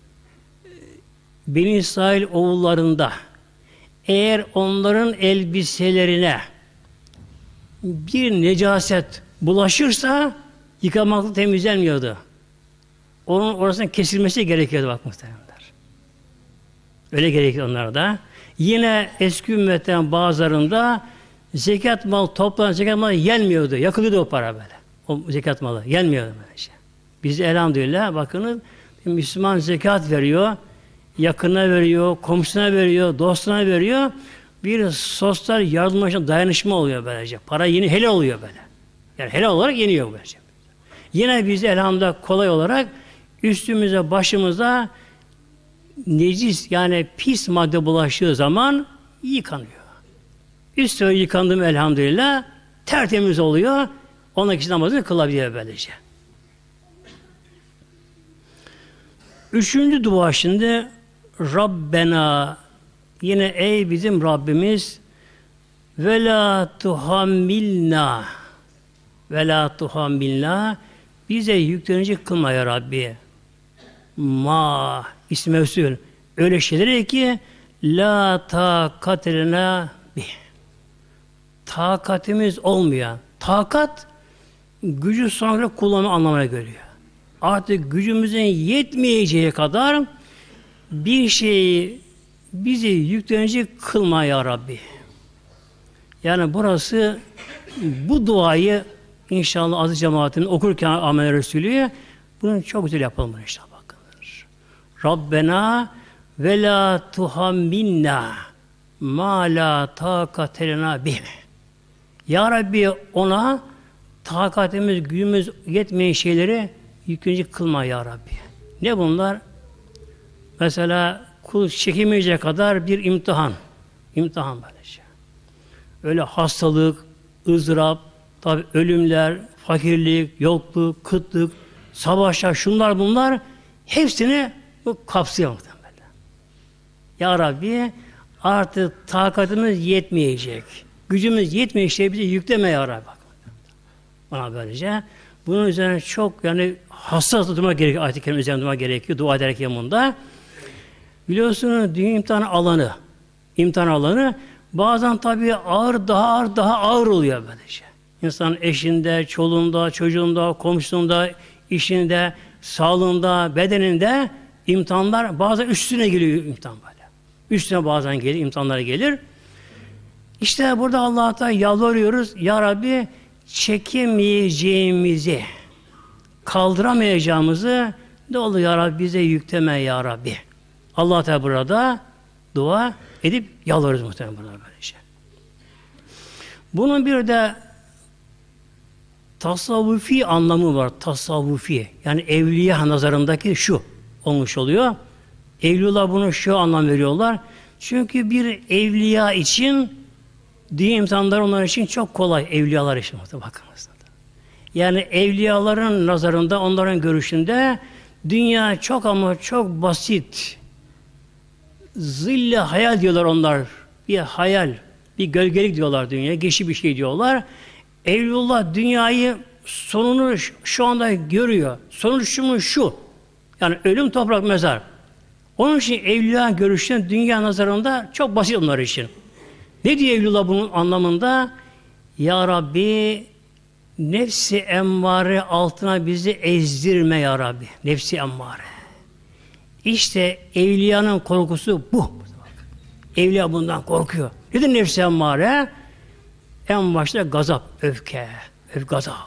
Beni İsrail oğullarında eğer onların elbiselerine bir necaset bulaşırsa yıkamakla temizlenmiyordu. Onun orasının kesilmesi gerekiyordu bak muhtemelenler. Öyle gerekiyor onlarda. Yine eski ümmetten bazılarında zekat mal toplanan zekat malı yenmiyordu. Yakılıyordu o para böyle. O zekat malı yenmiyordu böyle şey. Biz elhamdülillah bakınız Müslüman zekat veriyor, yakınına veriyor, komşusuna veriyor, dostuna veriyor. Bir sosyal yardımlaşma, dayanışma oluyor böylece. Para yeni helal oluyor böyle. Yani helal olarak yeniyor böylece. Yine biz elhamdülillah kolay olarak üstümüze, başımıza necis yani pis madde bulaştığı zaman yıkanıyor. Üstüne yıkandım elhamdülillah tertemiz oluyor. Onunla kişi namazını kılabiliyor böylece. Üçüncü dua şimdi Rabbena yine ey bizim Rabbimiz ve la tuhammilna ve la tuhammilna bize yüklenici kılma ya Rabbi. Ma ismi mevsul öyle şeyler ki la takatlena bih. Takatimiz olmayan. Takat gücü sonra kullanma anlamına geliyor. Artık gücümüzün yetmeyeceği kadar bir şeyi bizi yüklenecek kılma ya Rabbi. Yani burası bu duayı inşallah aziz cemaatin okurken Amel Resulü bunu çok güzel yapalım inşallah bakılır. Rabbena ve la tuhamminna ma la takatelena bih. Ya Rabbi ona takatimiz, gücümüz yetmeyen şeyleri yüklenecek kılma ya Rabbi. Ne bunlar? Mesela kul çekemeyecek kadar bir imtihan. İmtihan böylece. Öyle hastalık, ızdırap, tabi ölümler, fakirlik, yokluk, kıtlık, savaşlar, şunlar bunlar hepsini bu kapsıyor muhtemelen. Ya Rabbi artık takatimiz yetmeyecek. Gücümüz yetmeyecek şey bize yükleme ya Rabbi. Bana böylece. Bunun üzerine çok yani hassas durma gerekiyor. Ayet-i Kerime üzerine durma gerekiyor. Dua ederken bunda. Biliyorsunuz dünya imtihan alanı bazen tabii ağır, daha ağır oluyor böylece. İnsanın eşinde, çoluğunda, çocuğunda, komşusunda, işinde, sağlığında, bedeninde imtihanlar bazen üstüne geliyor imtihan böyle. Üstüne bazen gelir, imtihanlar gelir. İşte burada Allah'a yalvarıyoruz. Ya Rabbi çekemeyeceğimizi, kaldıramayacağımızı ne olur ya Rabbi bize yükleme ya Rabbi. Allah Teala burada dua edip yalvarırız muhtemelen burada böylece. Bunun bir de tasavvufi anlamı var. Tasavvufi. Yani evliya nazarındaki şu olmuş oluyor. Evliyalar bunu şu anlam veriyorlar. Çünkü bir evliya için dünya imtihanları onlar için çok kolay. Evliyalar için bakınız. Yani evliyaların nazarında, onların görüşünde dünya çok ama çok basit. zille hayal diyorlar onlar. Bir hayal, bir gölgelik diyorlar dünya, geçici bir şey diyorlar. Evlullah dünyayı sonunu şu anda görüyor. Sonuç şu. Yani ölüm, toprak, mezar. Onun için Evliya görüşten dünya nazarında çok basit onlar için. Ne diyor Evlullah bunun anlamında? Ya Rabbi nefsi emmare altına bizi ezdirme ya Rabbi. Nefsi emmare. İşte evliyanın korkusu bu. Evliya bundan korkuyor. Nedir nefsi emmare? En başta gazap, öfke, gazap.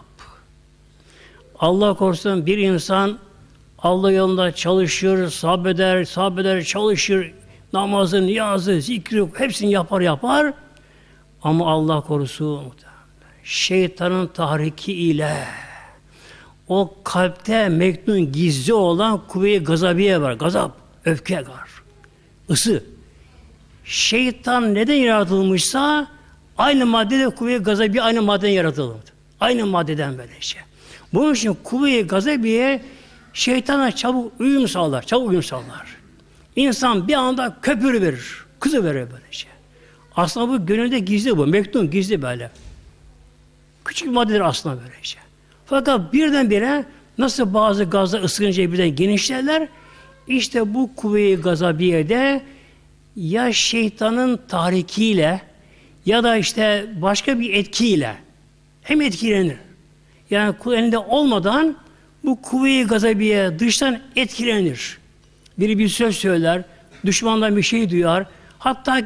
Allah korusun bir insan Allah yolunda çalışır, sabreder, çalışır, namazı, niyazı, zikri hepsini yapar. Ama Allah korusun şeytanın tahriki ile o kalpte meknun gizli olan kuvve-i gazabiye var. Gazap, öfke var. Isı. Şeytan neden yaratılmışsa aynı maddede kuvve-i gazabiye aynı maddeden yaratılır. Aynı maddeden böyle şey. Bunun için kuvve-i gazabiye şeytana çabuk uyum sağlar. İnsan bir anda köpür verir. Kızı verir böyle şey. Aslında bu gönülde gizli bu. Meknun gizli böyle. Küçük bir maddedir aslında böyle şey. Fakat birdenbire nasıl bazı gazlar ısınınca birden genişlerler, işte bu kuvve-i gazabiyede ya şeytanın tahrikiyle ya da işte başka bir etkiyle hem etkilenir. Yani kul elinde olmadan bu kuvve-i gazabiye dıştan etkilenir. Biri bir söz söyler, düşmandan bir şey duyar. Hatta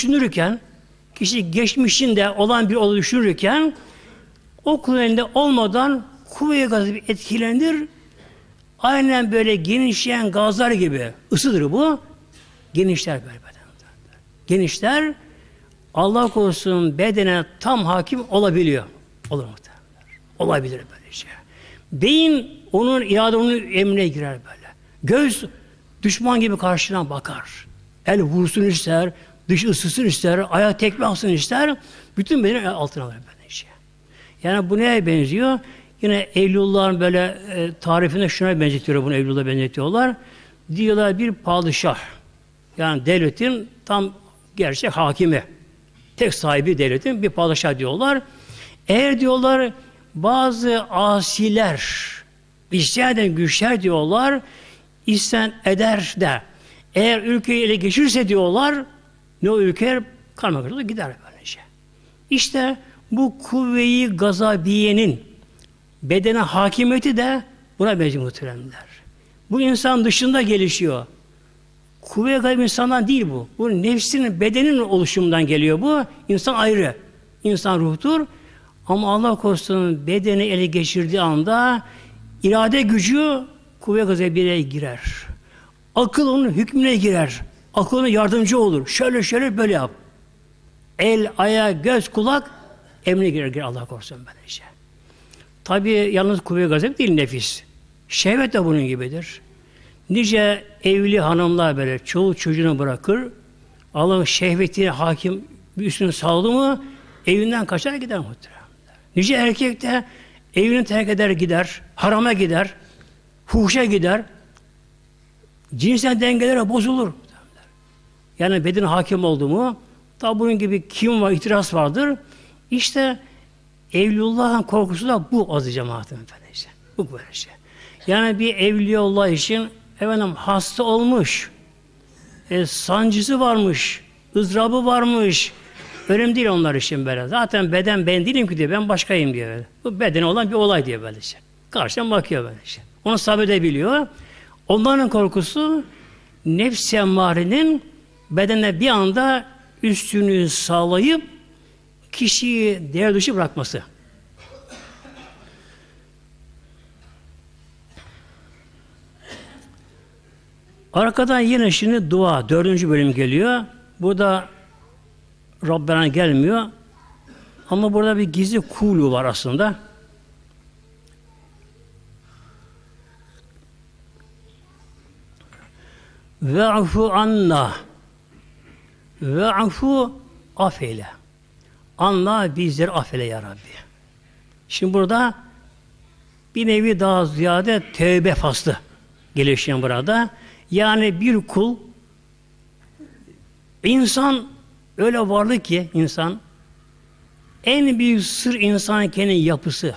kişi geçmişinde olan bir olayı düşünürken o kulun elinde olmadan kuvve-i gazabiye etkilenir. Aynen böyle genişleyen gazlar gibi ısıdır bu. Genişler böyle bedende. Genişler Allah korusun bedene tam hakim olabiliyor. Olur muhtemelen. Olabilir böyle şey. Beyin onun emrine girer böyle. Göz düşman gibi karşına bakar. El vursun ister, dış ısısın ister, ayak tekme alsın ister. Bütün bedeni altına alır böyle şey. Yani bu neye benziyor? Yine Evliyaullah'ın böyle tarifine şuna benzetiyor, bunu Evliyaullah'a benzetiyorlar. Diyorlar bir padişah, yani devletin tam gerçek hakimi, tek sahibi devletin bir padişah diyorlar. Eğer diyorlar bazı asiler, isyan eden güçler diyorlar, isyan eder de eğer ülkeyi ele geçirirse diyorlar, ne o ülke karmakarışıkla gider böylece. İşte bu kuvve-i gazabiyenin bedene hakimiyeti de buna benziyor muhteremler. Bu insan dışında gelişiyor. Kuvve-i gazabiye insandan değil bu. Bu nefsinin, bedenin oluşumundan geliyor bu. İnsan ayrı. İnsan ruhtur. Ama Allah korusun bedeni ele geçirdiği anda irade gücü kuvve-i gazabiyeye girer. Akıl onun hükmüne girer. Akıl ona yardımcı olur. Şöyle böyle yap. El, ayak, göz, kulak emrine girer Allah korusun böylece. Tabi yalnız kuvve-i gazap değil nefis. Şehvet de bunun gibidir. Nice evli hanımlar böyle çoğu çocuğunu bırakır. Allah'ın şehvetine hakim bir üstünü sağladı mı evinden kaçar gider muhtemelen. Nice erkek de evini terk eder gider. Harama gider. Fuhuşa gider. Cinsel dengelere bozulur. Yani beden hakim oldu mu tabi bunun gibi kim var, itiraz vardır. İşte Evliyaullah'ın korkusu da bu azı cemaatin efendim. Bu böyle şey. Yani bir Evliyaullah için hasta olmuş, sancısı varmış, ızdırabı varmış. Önemli değil onlar için böyle. Zaten beden ben değilim ki diyor, ben başkayım diyor. Böyle. Bu bedene olan bir olay diyor böyle şey. Karşıdan bakıyor böyle şey. Onu sabredebiliyor. Onların korkusu nefs-i emmarenin bedene bir anda üstünlüğü sağlayıp kişiyi değer dışı bırakması. Arkadan yine şimdi dua, 4. bölüm geliyor. Burada Rabbena gelmiyor. Ama burada bir gizli kulu var aslında. Ve'afu anna. Ve'afu affeyle. Anla bizleri affeyle ya Rabbi. Şimdi burada bir nevi daha ziyade tevbe faslı gelişiyor burada. Yani bir kul İnsan öyle varlık ki insan en büyük sır insanın kendi yapısı.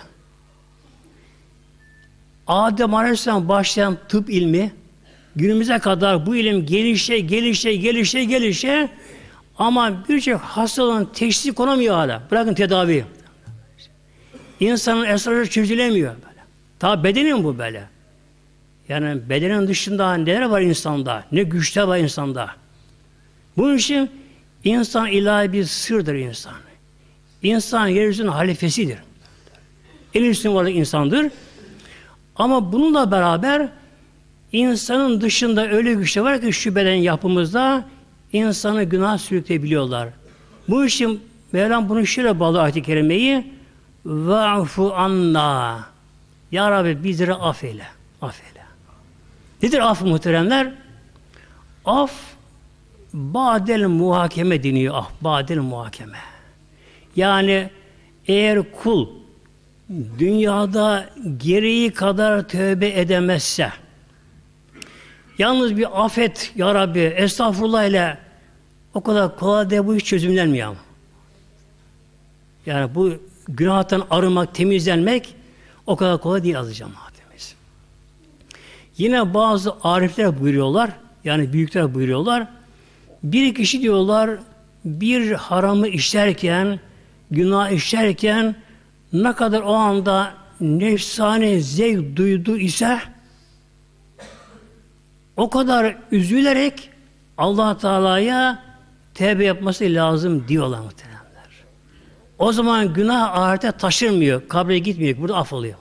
Adem Aleyhisselam başlayan tıp ilmi günümüze kadar bu ilim gelişe ama birçok hastalığın teşhisi konamıyor hala. Bırakın tedavi. İnsanın esrarı çözülemiyor böyle. Ta bedeni mi bu böyle? Yani bedenin dışında neler var insanda? Ne güçler var insanda? Bunun için insan ilahi bir sırdır insan. İnsan yeryüzünün halifesidir. En üstün varlık insandır. Ama bununla beraber insanın dışında öyle güçler var ki şu beden yapımızda insanı günah sürükleyebiliyorlar. Bu için Mevlam bunu şöyle bağlı ayet-i kerimeyi ve'fu anna. Ya Rabbi bizleri affeyle. Affeyle. Nedir af muhteremler? Af ba'del muhakeme deniyor. Af ba'del muhakeme. Yani eğer kul dünyada gereği kadar tövbe edemezse, yalnız bir affet ya Rabbi, estağfurullah ile o kadar kolay değil, bu iş çözümlenmiyor ama. Yani bu günahtan arınmak, temizlenmek o kadar kolay değil aziz cemaatimiz. Yine bazı arifler buyuruyorlar, yani büyükler buyuruyorlar, bir kişi diyorlar bir haramı işlerken, günah işlerken ne kadar o anda nefsane zevk duydu ise o kadar üzülerek Allah Teala'ya tevbe yapması lazım diyorlar muhteremler. O zaman günah ahirete taşırmıyor, kabre gitmiyor, burada af oluyor.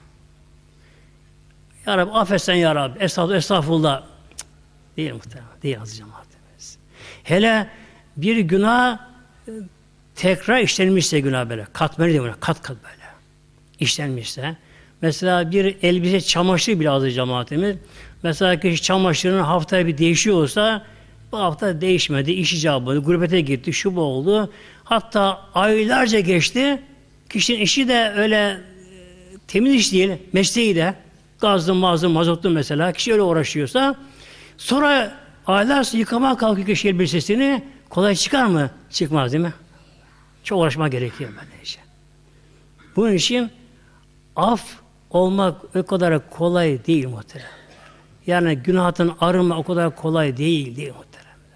Ya Rabbi affetsen ya Rabbi, estağfurullah. Değil muhterem, değil aziz cemaatimiz. Hele bir günah tekrar işlenmişse günah böyle, katmeri de böyle, kat böyle işlenmişse. Mesela bir elbise çamaşır bile aziz cemaatimiz. Mesela kişi çamaşırının haftaya bir değişiyor olsa bu hafta değişmedi, iş icabı, gurbete gitti, şu bu oldu. Hatta aylarca geçti. Kişinin işi de öyle temiz iş değil, mesleği de gazlı, mazotlu mesela. Kişi öyle uğraşıyorsa sonra aylar sonra yıkamaya kalkıyor kişi elbisesini. Kolay çıkar mı? Çıkmaz değil mi? Çok uğraşmak gerekiyor böyle işe. Bunun için af olmak o kadar kolay değil muhterem. Yani günahtan arınma o kadar kolay değil muhteremler.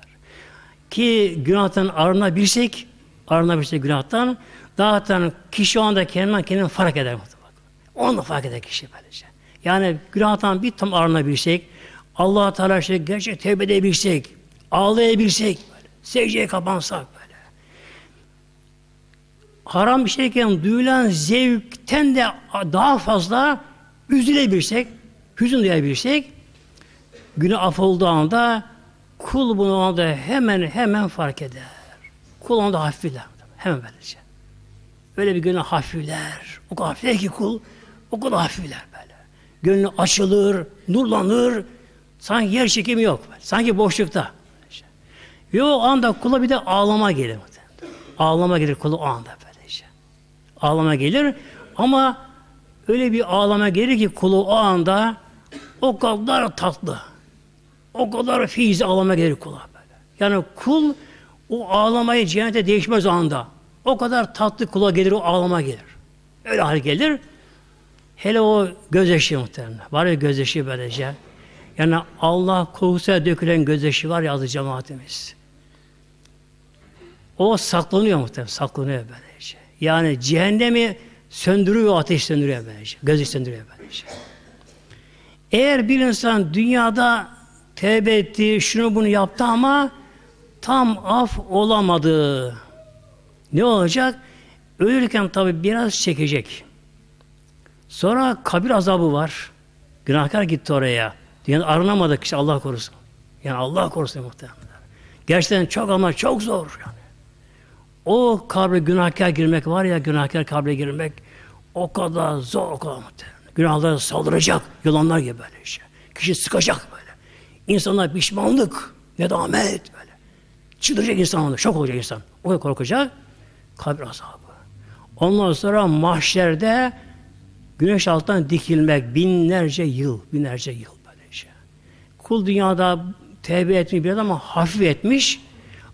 Ki günahtan arınabilsek günahtan zaten kişi o anda kendini fark eder muhtemelen. Onu fark eder kişi böylece. Yani günahtan bir tam arınabilsek, Allah-u Teala gerçek tevbe edebilsek, ağlayabilsek, böyle, secdeye kapansak böyle. Haram bir şeyken duyulan zevkten de daha fazla üzülebilsek, hüzün duyabilsek, günah af olduğu anda kul bunu anda hemen fark eder. Kul anda hafifler. Hemen böylece. Öyle bir günah hafifler. O kadar hafifler ki kul, o kadar hafifler böyle. Gönlü açılır, nurlanır. Sanki yer çekimi yok. Böyle. Sanki boşlukta. Ve o anda kula bir de ağlama gelir. Ağlama gelir kula o anda böylece. Ağlama gelir ama öyle bir ağlama gelir ki kulu o anda o kadar tatlı. O kadar fiiz ağlama gelir kula böyle. Yani kul o ağlamayı cennete değişmez o anda. O kadar tatlı kula gelir, o ağlama gelir. Öyle hal gelir. Hele o gözyaşı muhtemelen. Var ya gözyaşı böylece. Yani Allah korkusuyla dökülen gözyaşı var ya azı cemaatimiz. O saklanıyor muhtemelen. Saklanıyor böylece. Yani cehennemi söndürüyor, ateş söndürüyor böylece. Gözyaşı söndürüyor böylece. Eğer bir insan dünyada tevbe etti, şunu bunu yaptı ama tam af olamadı. Ne olacak? Ölürken tabi biraz çekecek. Sonra kabir azabı var. Günahkar gitti oraya. Yani arınamadı kişi, Allah korusun. Yani Allah korusun muhtemelen. Gerçekten çok ama çok zor yani. O kabre günahkar girmek var ya, günahkar kabre girmek o kadar zor, o kadar muhtemelen. Günahlara saldıracak, yılanlar gibi böyle işte. Kişi sıkacak böyle. İnsanlar pişmanlık, nedamet böyle. Çıldıracak insan, şok olacak insan. O kadar korkacak. Kabir azabı. Ondan sonra mahşerde güneş altından dikilmek binlerce yıl böyle şey. Kul dünyada tevbe etmiş biraz ama hafif etmiş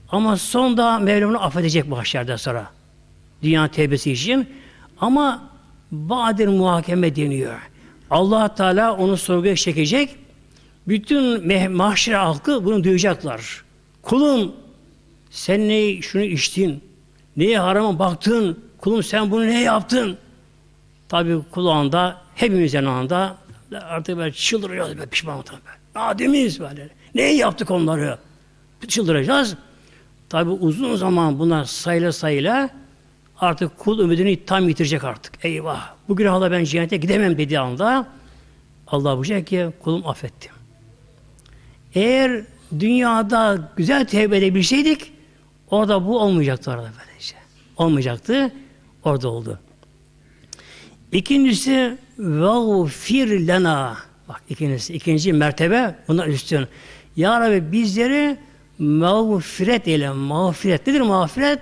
Ama sonda Mevlam onu affedecek mahşerden sonra. Dünya tevbesi için. Ama badir muhakeme deniyor. Allah Teala onu sorguya çekecek. Bütün mahşer halkı bunu duyacaklar. Kulum sen şunu içtin? Neye harama baktın? Kulum sen bunu ne yaptın? Tabi kulağında, hepimizin anda artık böyle çıldıracağız, böyle pişman tabi. Nadimiz böyle. Neyi yaptık onları? Çıldıracağız. Tabi uzun zaman bunlar sayıla artık kul ümidini tam yitirecek artık. Eyvah! Bu günahla ben cennete gidemem dediği anda Allah buyacak ki kulum affettim. Eğer dünyada güzel tevbe edebilseydik orada bu olmayacaktı orada böylece. Olmayacaktı. Orada oldu. İkincisi vâgfir lena. Bak ikinci mertebe bundan üstün. Ya Rabbi bizleri mağfiret eyle. Mağfiret. Nedir mağfiret?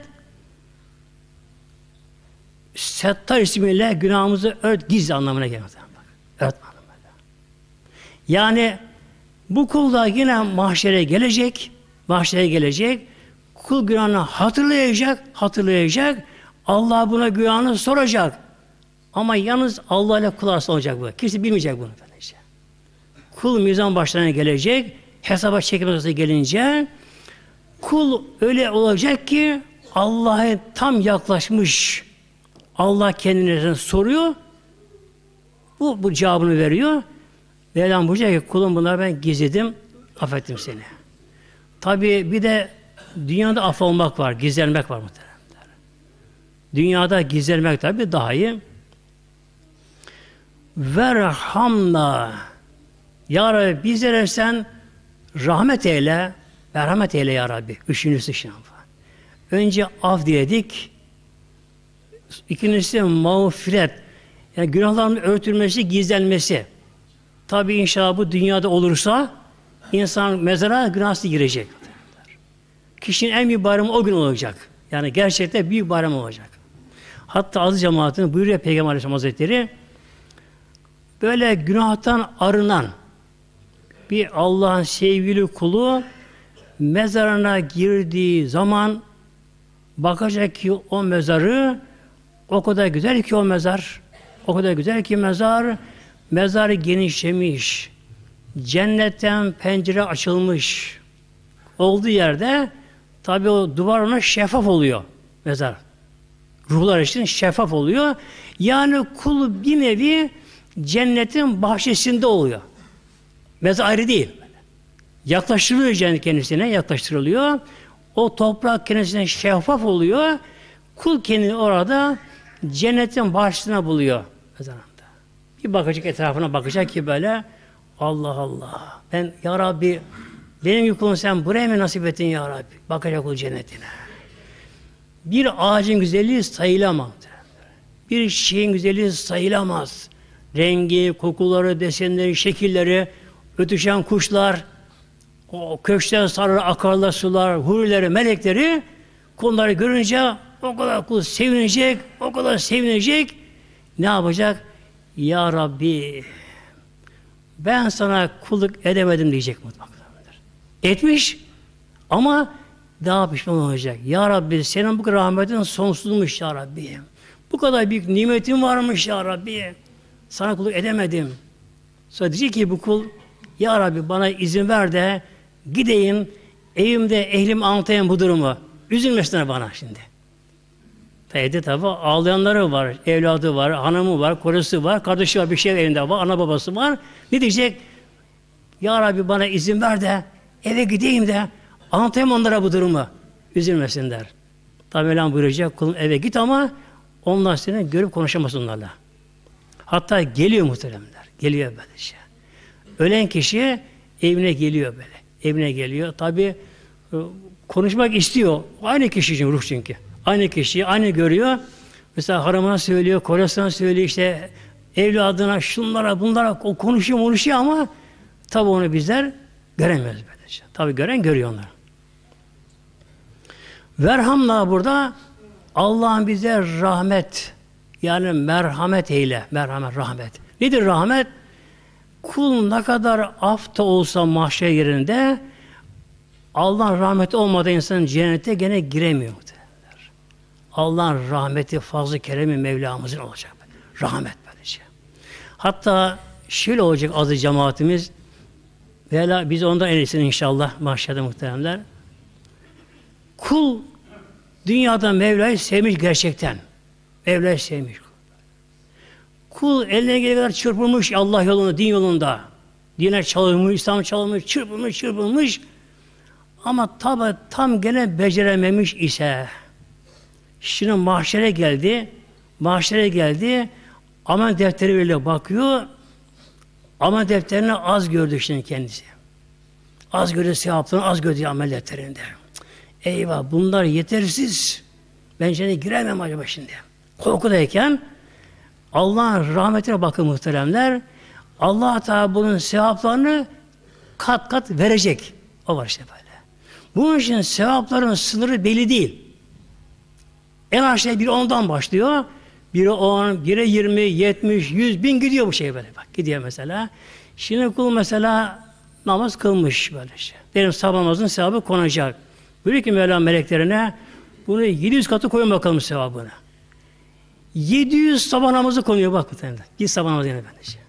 Settar ismiyle günahımızı ört, gizli anlamına geliyor. Ört anlamına. Yani bu kul da yine mahşere gelecek. Mahşere gelecek. Kul günahını hatırlayacak. Allah buna günahını soracak. Ama yalnız Allah ile kul arasında olacak bu. Kimse bilmeyecek bunu. Böylece. Kul mizan başlarına gelecek. Hesaba çekilmesi gelince kul öyle olacak ki Allah'a tam yaklaşmış. Allah kendine soruyor. Bu cevabını veriyor. Mevlam buyuruyor ki kulum bunları ben gizledim. Affettim seni. Tabi bir de dünyada af olmak var. Gizlenmek var muhtemelen. Dünyada gizlenmek tabi daha iyi. Verhamna. Ya Rabbi bizlere sen rahmet eyle. Merhamet eyle ya Rabbi. Üçüncüsü şimdi. Önce af diledik. İkincisi mağfiret. Yani günahların örtülmesi, gizlenmesi. Tabi inşallah bu dünyada olursa insan mezara günahsız girecek. Kişinin en büyük bayramı o gün olacak. Yani gerçekten büyük bayram olacak. Hatta aziz cemaatinin buyuruyor Peygamber Aleyhisselam Hazretleri böyle günahtan arınan bir Allah'ın sevgili kulu mezarına girdiği zaman bakacak ki o mezarı o kadar güzel ki o mezar, o kadar güzel ki mezar genişlemiş, cennetten pencere açılmış olduğu yerde tabi o duvar ona şeffaf oluyor mezar. Ruhlar için şeffaf oluyor. Yani kul bir nevi cennetin bahçesinde oluyor. Mezar ayrı değil. Yaklaştırılıyor cennet kendisine, yaklaştırılıyor. O toprak kendisine şeffaf oluyor. Kul kendini orada cennetin bahçesine buluyor mezarında. Bir bakacak etrafına bakacak ki böyle Allah Allah. Ben ya Rabbi benim kulum sen buraya mı nasip ettin ya Rabbi? Bakacak o cennetine. Bir ağacın güzelliği sayılamaz. Bir şeyin güzelliği sayılamaz. Rengi, kokuları, desenleri, şekilleri, ötüşen kuşlar, o köşkten sarı akarlar sular, hurileri, melekleri kulları görünce o kadar kul sevinecek, o kadar sevinecek. Ne yapacak? Ya Rabbi ben sana kulluk edemedim diyecek mutlaka. Etmiş ama daha pişman olacak. Ya Rabbi senin bu rahmetin sonsuzmuş ya Rabbi. Bu kadar büyük nimetin varmış ya Rabbi. Sana kulluk edemedim. Sonra diyecek ki bu kul ya Rabbi bana izin ver de gideyim evimde ehlim anlatayım bu durumu. Üzülmesinler bana şimdi. Tabi ağlayanları var, evladı var, hanımı var, kocası var, kardeşi var, bir şey evinde var, ana babası var. Ne diyecek? Ya Rabbi bana izin ver de eve gideyim de anlatayım onlara bu durumu. Üzülmesinler. Tabi Mevlam buyuracak kulum eve git ama onlar seni görüp konuşamaz onlarla. Hatta geliyor muhteremler. Geliyor böyle şey. Ölen kişi evine geliyor böyle. Evine geliyor. Tabi konuşmak istiyor. Aynı kişi için ruh çünkü. Aynı kişiyi aynı görüyor. Mesela hanımına söylüyor, kocasına söylüyor işte evladına şunlara bunlara konuşuyor ama tabi onu bizler göremiyoruz böylece. Tabi gören görüyor onları. Verhamla burada Allah'ın bize rahmet yani merhamet eyle. Merhamet, rahmet. Nedir rahmet? Kul ne kadar af da olsa mahşer yerinde Allah'ın rahmeti olmadan insan cennete gene giremiyor. Allah'ın rahmeti, fazl-ı keremi Mevlamızın olacak. Rahmet böylece. Hatta şöyle olacak azı cemaatimiz. Vela biz ondan en iyisini inşallah mahşerde muhteremler. Kul dünyada Mevla'yı sevmiş gerçekten. Mevla'yı sevmiş. Kul eline gelene kadar çırpılmış Allah yolunda, din yolunda. Dine çalışmış, İslam çalışmış, çırpılmış. Ama tabi tam gene becerememiş ise. Şimdi mahşere geldi. Amel defteriyle bakıyor. Amel defterine az gördü şimdi kendisi. Az gördü sevaplarını, az gördü amel defterinde. Eyvah bunlar yetersiz. Ben şimdi giremem acaba şimdi. Korkudayken Allah'ın rahmetine bakın muhteremler. Allah Teala bunun sevaplarını kat kat verecek. O var işte böyle. Bunun için sevapların sınırı belli değil. En aşağıya biri 10'dan başlıyor. Biri 10, biri 20, 70, 100, 1000 gidiyor bu şey böyle. Bak gidiyor mesela. Şimdi kul mesela namaz kılmış böyle şey. Derim sabah namazın sevabı konacak. Böyle ki Mevla meleklerine bunu 700 katı koyun bakalım sevabını. 700 sabah namazı konuyor bak bu tane. Bir sabah namazı yine böyle şey.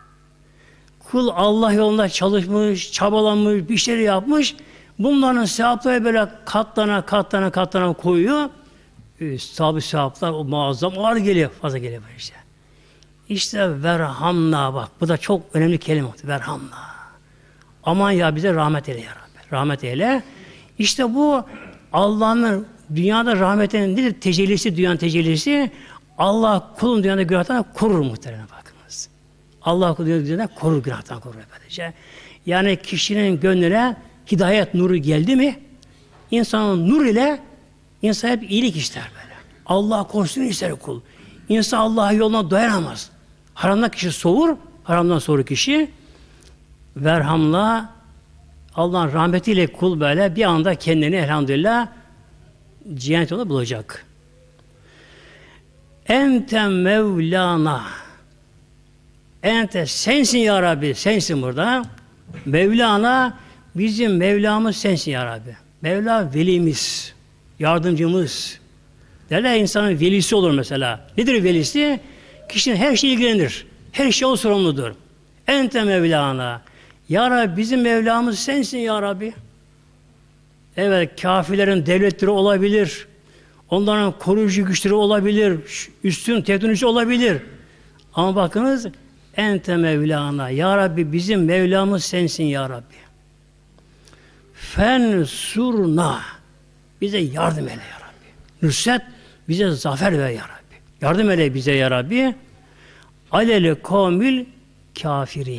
Kul Allah yolunda çalışmış, çabalamış, bir şeyler yapmış. Bunların sevapları böyle katlana koyuyor. Tabi sevaplar o muazzam ağır geliyor, fazla geliyor böyle işte. İşte verhamna bak, bu da çok önemli kelime oldu, verhamna. Aman ya bize rahmet eyle ya Rabbi, rahmet eyle. İşte bu Allah'ın dünyada rahmetinin nedir? Tecellisi, dünyanın tecellisi. Allah kulun dünyada günahtan korur muhtemelen bakınız. Allah kulun dünyada korur, günahtan korur böylece. Yani kişinin gönlüne hidayet nuru geldi mi, insanın nur ile İnsan hep iyilik ister böyle. Allah korusun ister kul. İnsan Allah'ın yoluna dayanamaz. Haramdan kişi soğur, haramdan soğur kişi. Verhamla Allah'ın rahmetiyle kul böyle bir anda kendini elhamdülillah cennet yolunda bulacak. Ente Mevlana. Ente sensin ya Rabbi. Sensin burada. Mevlana bizim Mevlamız sensin ya Rabbi. Mevla velimiz. Yardımcımız. Derler insanın velisi olur mesela. Nedir velisi? Kişinin her şeyi ilgilenir. Her şey o sorumludur. Ente Mevlana. Ya Rabbi bizim Mevlamız sensin ya Rabbi. Evet kafirlerin devletleri olabilir. Onların koruyucu güçleri olabilir. Üstün teknoloji olabilir. Ama bakınız Ente Mevlana. Ya Rabbi bizim Mevlamız sensin ya Rabbi. Fensurna. Bize yardım eyle ya Rabbi. Nusret bize zafer ver ya Rabbi. Yardım eyle bize ya Rabbi. Alel kavmil kafirin.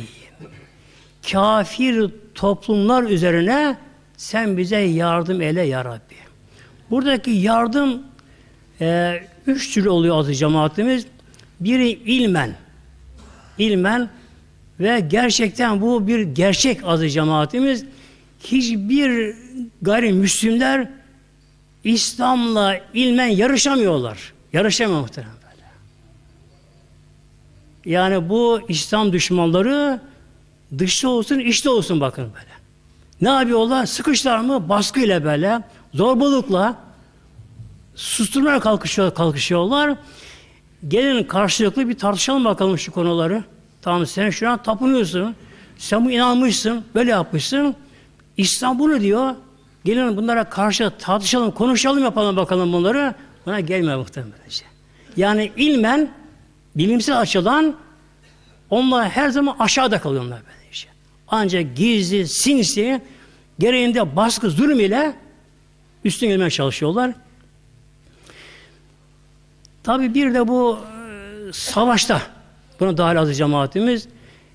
Kafir toplumlar üzerine sen bize yardım eyle ya Rabbi. Buradaki yardım 3 türlü oluyor azı cemaatimiz. Biri ilmen ve gerçekten bu bir gerçek azı cemaatimiz. Hiçbir gayrimüslimler İslam'la ilmen yarışamıyorlar. Yarışamıyor muhtemelen böyle. Yani bu İslam düşmanları dışta olsun, içte olsun bakın böyle. Ne yapıyorlar? Sıkışlar mı? Baskıyla böyle, zorbalıkla susturmaya kalkışıyorlar. Gelin karşılıklı bir tartışalım bakalım şu konuları. Tamam sen şu an tapınıyorsun. Sen bu inanmışsın, böyle yapmışsın. İslam bunu diyor. Gelin bunlara karşı tartışalım, konuşalım yapalım bakalım bunları. Buna gelmiyor muhtemelen. Yani ilmen, bilimsel açıdan onlar her zaman aşağıda kalıyorlar böyle işte. Ancak gizli, sinsi, gereğinde baskı, zulüm ile üstün gelmeye çalışıyorlar. Tabi bir de bu savaşta, buna dahil azı cemaatimiz,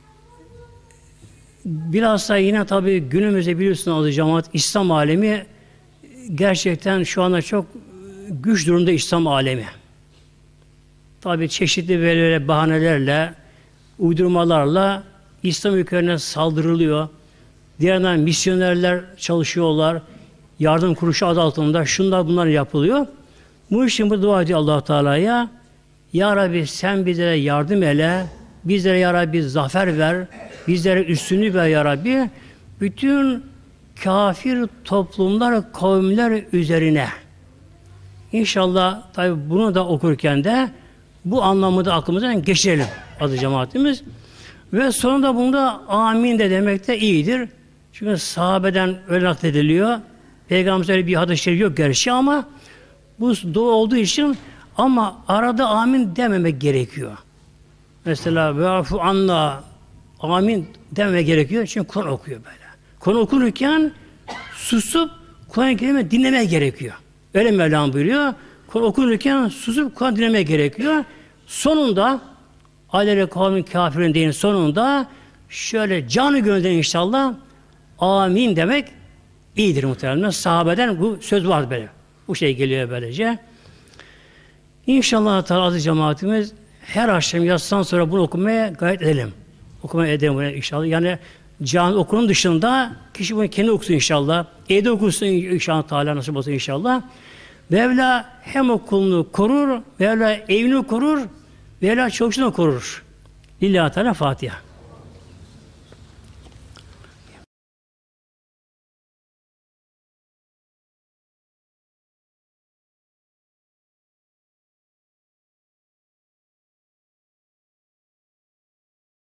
bilhassa yine tabi günümüzde biliyorsunuz azı cemaat, İslam alemi gerçekten şu anda çok güç durumda İslam alemi. Tabi çeşitli böyle bahanelerle, uydurmalarla İslam ülkelerine saldırılıyor. Diğerden misyonerler çalışıyorlar. Yardım kuruluşu adı altında şunlar bunlar yapılıyor. Bu için bu dua ediyor Allah Teala'ya. Ya Rabbi sen bizlere yardım eyle. Bizlere ya Rabbi zafer ver. Bizlere üstünlüğü ver ya Rabbi. Bütün kafir toplumlar, kavimler üzerine. İnşallah tabi bunu da okurken de bu anlamı da aklımızdan geçirelim adı cemaatimiz. Ve sonunda bunda amin de demek de iyidir. Çünkü sahabeden öyle naklediliyor. Peygamberimiz öyle bir hadis-i şerif yok gerçi ama bu dua olduğu için ama arada amin dememek gerekiyor. Mesela ve afu anna amin dememek gerekiyor. Çünkü Kur'an okuyor böyle. Kur'an okunurken susup Kur'an-ı Kerim'i dinlemeye gerekiyor. Öyle Mevlam buyuruyor. Kur'an okunurken susup Kur'an dinlemeye gerekiyor. Sonunda aleyhe kavmin kafirin deyin sonunda şöyle canı gönülden inşallah amin demek iyidir muhtemelen. Sahabeden bu söz var böyle. Bu şey geliyor böylece. İnşallah Teala aziz cemaatimiz her akşam yatsıdan sonra bunu okumaya gayret edelim. Okumaya edelim bunu inşallah. Yani cami okunun dışında kişi bunu kendi okusun inşallah. Evde okusun inşallah Teala nasip olsun inşallah. Mevla hem okulunu korur, Mevla evini korur, Mevla çocukluğunu korur. Lillahi Teala Fatiha.